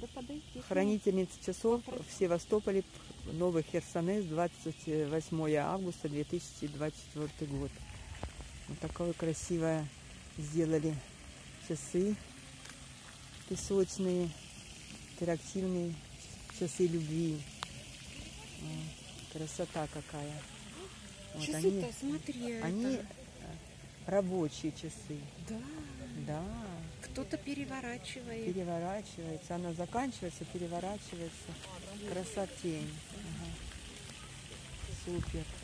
надо подойти. Хранительница часов в Севастополе, Новый Херсонес, 28 августа 2024 год. Вот такое красивое сделали часы песочные, интерактивные часы любви. Красота какая. Вот Часы-то, смотри, они рабочие часы. Да. Да. Кто-то переворачивает. Переворачивается. Она заканчивается, переворачивается. Красотень. Ага. Супер.